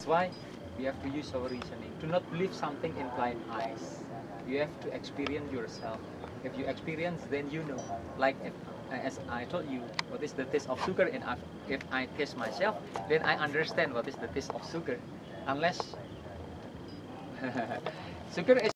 why we have to use our reasoning. Do not believe something in blind eyes. You have to experience yourself. If you experience, then you know. Like as I told you, what is the taste of sugar, and if I taste myself, then I understand what is the taste of sugar. Unless sugar is